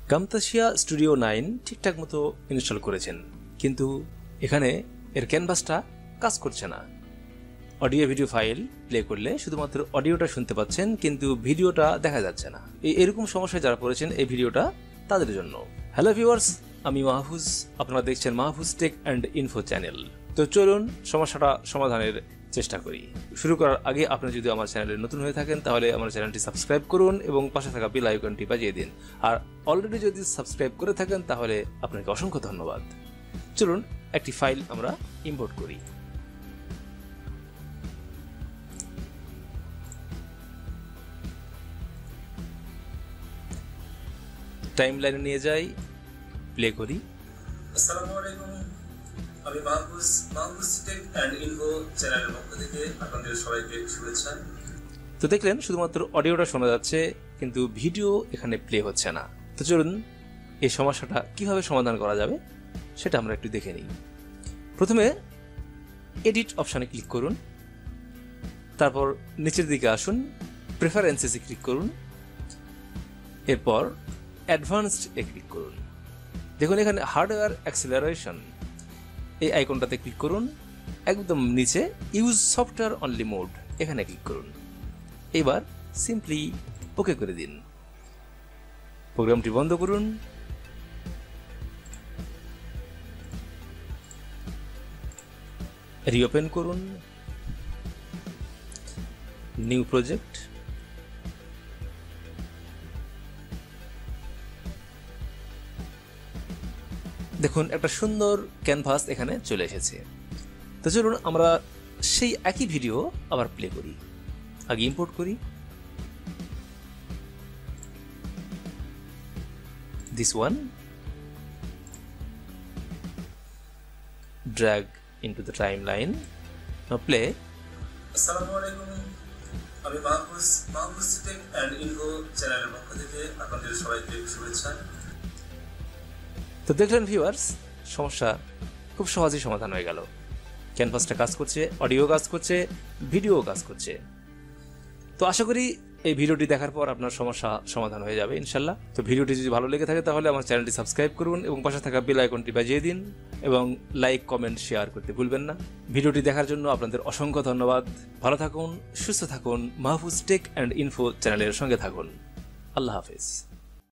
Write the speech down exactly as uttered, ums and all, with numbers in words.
কামতাসিয়া studio nine ঠিকঠাক মতো install করেছেন, কিন্তু এখানে এর ক্যানভাসটা কাজ করছে না। অডিও ভিডিও ফাইল প্লে করলে শুধুমাত্র অডিওটা শুনতে পাচ্ছেন, কিন্তু ভিডিওটা দেখা যাচ্ছে না। এই এরকম সমস্যায় যারা পড়েছেন এই ভিডিওটা তাদের জন্য। হ্যালো ভিউয়ার্স, আমি মাহফুজ, আপনারা দেখছেন Mahfuz tech and info channel. তো চলুন সমস্যাটা সমাধানের চেষ্টা করি। শুরু করার আগে আপনি যদি আমার চ্যানেলে নতুন হয়ে থাকেন তাহলে আমার চ্যানেলটি সাবস্ক্রাইব করুন এবং পাশে থাকা বেল আইকনটি বাজিয়ে দিন। আর অলরেডি যদি সাবস্ক্রাইব করে থাকেন তাহলে আপনাকে অসংখ্য ধন্যবাদ। চলুন একটি ফাইল আমরা ইম্পোর্ট করি। টাইম লাইনে নিয়ে যাই, প্লে করি। আসসালামু আলাইকুম, আমি Mahfuz, Mahfuz tech and info চ্যানেলের পক্ষ থেকে আপনাদের সবাইকে শুভেচ্ছা। তো দেখলেন শুধুমাত্র অডিওটা শোনা যাচ্ছে, কিন্তু ভিডিও এখানে প্লে হচ্ছে না। তো চলুন এই সমস্যাটা কিভাবে সমাধান করা যাবে সেটা আমরা একটু দেখে নিই। প্রথমে এডিট অপশানে ক্লিক করুন, তারপর নিচের দিকে আসুন, প্রেফারেন্সেসে ক্লিক করুন, এরপর অ্যাডভান্সড এ ক্লিক করুন। দেখুন এখানে হার্ডওয়্যার অ্যাক্সেলারেশন এই আইকনটাতে ক্লিক করুন। একদম নিচে ইউজ সফটওয়্যার অনলি মোড এখানে ক্লিক করুন। এবার সিম্পলি ওকে করে দিন। প্রোগ্রামটি বন্ধ করুন। রিওপেন করুন, নিউ প্রজেক্ট। দেখুন একটা সুন্দর ক্যানভাস এখানে চলে এসেছে। তো চলুন আমরা সেই একই ভিডিও আবার প্লে করি। আগে ইম্পোর্ট করি, this one, drag into the timeline. Now play. আসসালামু আলাইকুম, আমি Mahfuz, Mahfuz tech and info চ্যানেলের পক্ষ থেকে আপনাদের সবাইকে শুভেচ্ছা। তো দেখলেন ভিউয়ার্স, সমস্যা খুব সহজেই সমাধান হয়ে গেল। ক্যানভাসটা কাজ করছে, অডিও কাজ করছে, ভিডিও কাজ করছে। তো আশা করি এই ভিডিওটি দেখার পর আপনার সমস্যা সমাধান হয়ে যাবে ইনশাল্লাহ। তো ভিডিওটি যদি ভালো লেগে থাকে তাহলে আমার চ্যানেলটি সাবস্ক্রাইব করুন এবং পাশে থাকা বেল আইকনটি বাজিয়ে দিন এবং লাইক, কমেন্ট, শেয়ার করতে ভুলবেন না। ভিডিওটি দেখার জন্য আপনাদের অসংখ্য ধন্যবাদ। ভালো থাকুন, সুস্থ থাকুন, মাহফুজ টেক অ্যান্ড ইনফো চ্যানেলের সঙ্গে থাকুন। আল্লাহ হাফেজ।